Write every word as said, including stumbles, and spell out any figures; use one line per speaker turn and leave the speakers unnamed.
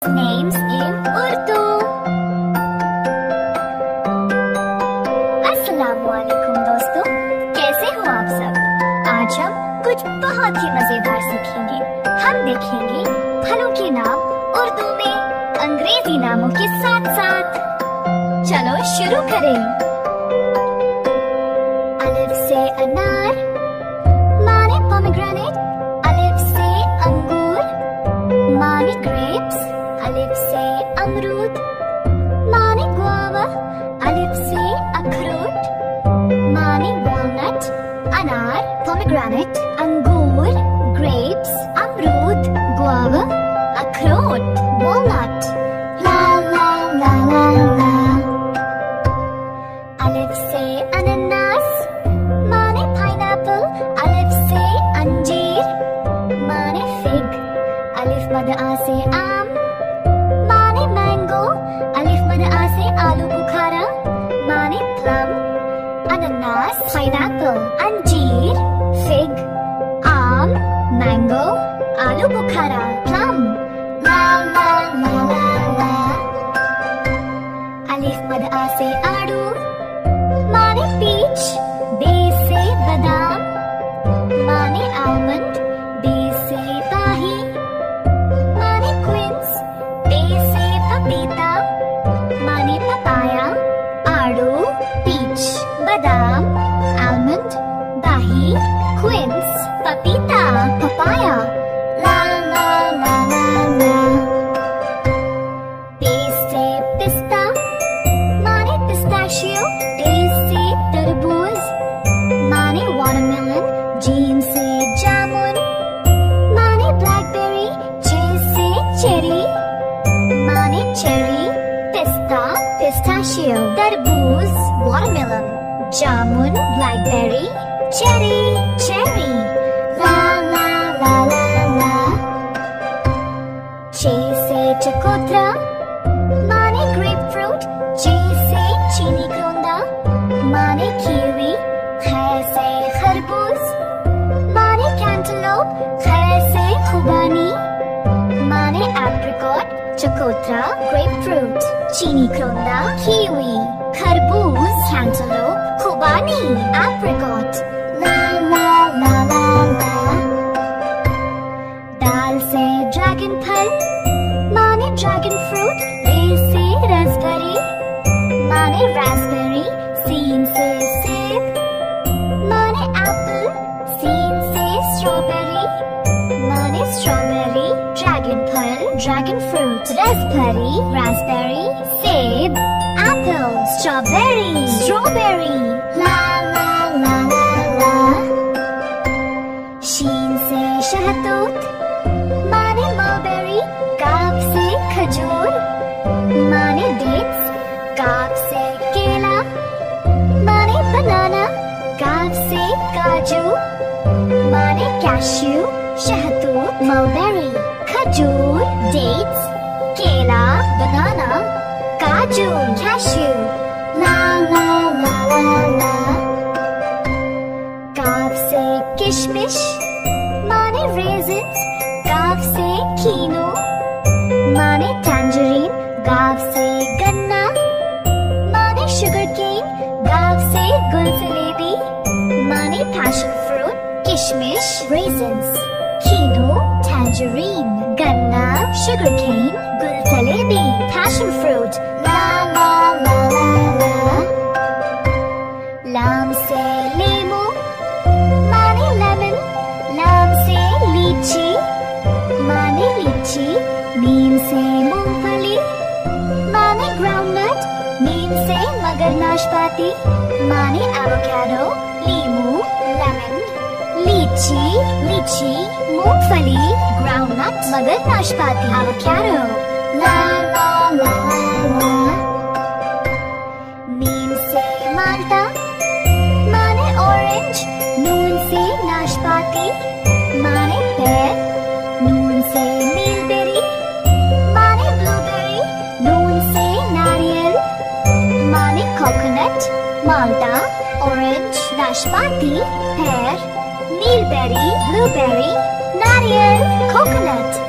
names in Urdu. अस्सलामुअलैकुम दोस्तों, कैसे हो आप सब? आज हम कुछ बहुत ही मजेदार सीखेंगे। हम देखेंगे फलों के नाम उर्दू में अंग्रेजी नामों के साथ साथ। चलो शुरू करें। अलिफ से अनार माने पोमेग्रेनेट, अलिफ से अंगूर माने ग्रेप्स, अलिफ से अमरूद माने गुआवा, अलिफ से अखरोट माने वॉलनट। अनार पोमेग्रेनेट, अंगूर ग्रेप्स, अमरूद गुआवा, अखरोट वॉलनट। ला ला ला ला ला। अलिफ से अनानास माने पाइनएप्पल, अलिफ से अंजीर माने फिग, अलिफ मद आ से आम माने मैंगो, अलिफ मद आ से आलू बुखारा माने प्लम। अनानास, पाइनएप्पल, अंजीर, फिग, आम, मैंगो, आलू बुखारा, प्लम। ला ला ला ला ला। अलिफ मद आ से आड़ू माने पीच, बे से बादाम माने आलमंड, बे से बाही माने क्विंस, पे से पपीता माने पपाया। आड़ू, पीच, बादाम, आलमंड, बाही, क्विंस, पपीता, पपाया। ला ला ला ला ला। पे से पिस्ता माने पिस्ताशियो, टे से तरबूज माने वाटरमेलन, जीम से जामुन माने ब्लैकबेरी, चे से चेरी माने चेरी। पिस्ता, पिस्ताशियो, तरबूज, वाटरमेलन, जामुन, ब्लैकबेरी, चेरी, चेरी। ला ला ला ला ला। चे से चकोतरा माने ग्रेपफ्रूट, चे से चीनी क्रोंदा माने कीवी, खे से खरबूज माने कैंटलोप, खे से खुबानी माने एप्रिकॉट। चकोतरा, ग्रेपफ्रूट, चीनी क्रोंदा, कीवी, खरबूज, कैंटलोप, खुबानी, एप्रिकॉट। ला ला ला ला ला। दाल से ड्रैगन फल माने ड्रैगन फ्रूट, रे से रास्पबेरी माने रास्पबेरी, सीन से सेब माने एप्पल, सीन से स्ट्रॉबेरी माने स्ट्रॉबेरी। ड्रैगन फल, ड्रैगन फ्रूट, रास्पबेरी, रास्पबेरी, सेब, एप्पल, स्ट्रॉबेरी, स्ट्रॉबेरी। ला ला ला ला ला। शीन से शहतूत माने मलबेरी, काफ से खजूर माने डेट्स, काफ से केला माने बनाना, काफ से काजू माने कैश्यू। शहतूत, मलबेरी, खजूर, डेट्स, केला, बनाना, काजू, कैश्यू। ला ला ला ला ला। काफ से किशमिश माने रेजिन्स, काफ से कीनू माने टैंजरीन, गाफ से गन्ना माने शुगर केन, गाफ से गुलजलेबी माने पैशन फ्रूट। किशमिश, रेजिन्स, कीनू, टैंजरीन, गन्ना, शुगर केन, गुलजलेबी, पैशन फ्रूट। ला ला ला ला ला। लाम से लेमू माने लेमन, लाम से लीची माने लीची। नीम से मूंगफली माने ग्राउंडनट, नीम से मगर नाशपाती माने एवोकाडो। लीमू, लेमन, लीची, लीची, मूंगफली, ग्राउंडनट, मगर नाशपाती, एवोकाडो। ला ला ला ला। मीम से माल्टा माने ऑरेंज, नून से नाशपाती माने पेर, नून से मीलबेरी माने ब्लूबेरी, नून से नारियल माने कोकोनट। माल्टा, ऑरेंज, नाशपाती, पेर, मीलबेरी, ब्लूबेरी, नारियल, कोकोनट।